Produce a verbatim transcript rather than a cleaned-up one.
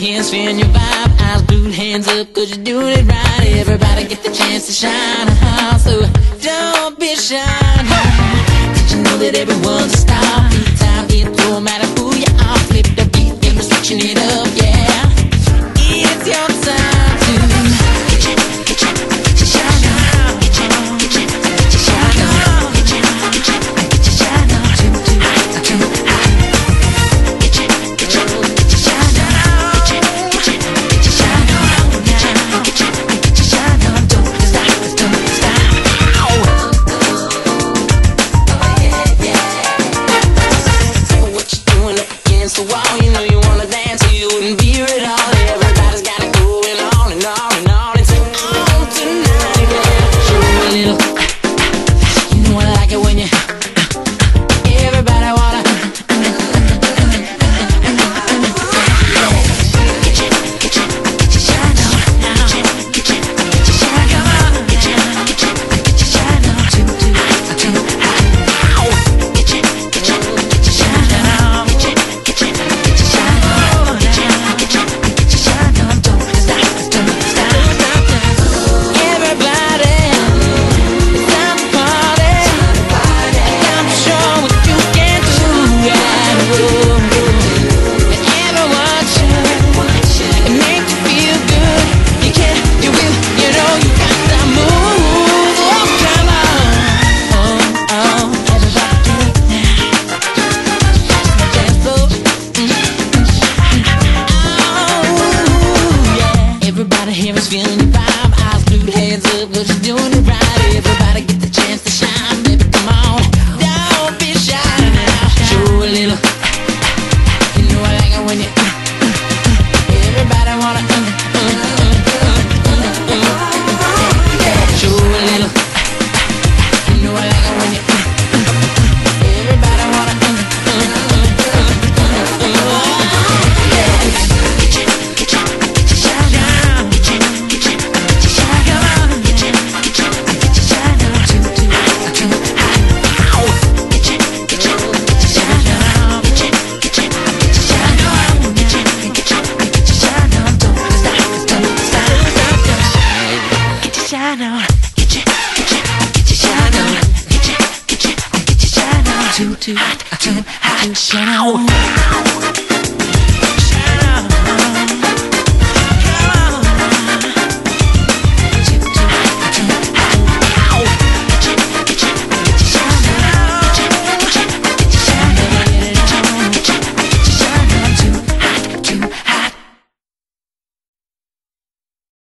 here, spin your vibe, eyes glued, hands up, cause you're doing it right. Everybody get the chance to shine, uh-huh. So don't be shy, no. Did you know that everyone's a star? Beat time, it don't matter who you are. Flip the beat and we're switching it up, yeah. It's your time to get your, get your, get your shine on. Get your, get your, get your shine on. Get your, get your, get your shine on. Too, too hot, too hot. Get your, get your, get your shine on. Get your, get your, get your shine on. Get your, get your, get your shine on. Don't stop, don't stop. Oh yeah, yeah. So what you doing up against the wall? You know you wanna dance, so you wouldn't be here at all. Everybody's got it going on and on and on. It's on tonight, yeah. Show a little. You know I like it when you. Everybody wanna. Get your, get your, get your shine on. Get your, get your, get your shine on. Get your, get your, get your shine on. Too, too hot, too hot. Get your, get your, get your shine on. Get your, get your, get your shine on. Get your, get your, get your shine on. Don't stop, don't stop. Everybody, it's time to party. Time to show what you can do. Yeah, whoa, whoa. And everyone should. It makes you feel good. You can, you will, you know you got to move. Oh, come on. Oh, oh, everybody get it now. Dance floor. Oh, yeah. Everybody here is feeling your vibe. Eyes glued, hands up, cause you're doing it right. Everybody get the chance to shine, baby, come on. Don't be shy now. Show a little. You know I like it when you. Everybody wanna. Uh, uh, uh, uh, uh, uh. Yeah, show a little. You know I like it when you. Everybody wanna. Uh, uh, uh, uh, uh, uh. Yeah, get your, get your, get your shine on. Get your, get your, get your shine on. Get your, get your, get your shine on. Too, too hot, too hot. Get your, get your, get your shine on. Get your, get your, get your shine on. Get your, get your, get your shine on. Don't stop, don't stop, stop, stop. Get your shine on. Get your, get your, get your shine on. Get your, get your, get your shine on. Too, too hot, too hot. Shine on.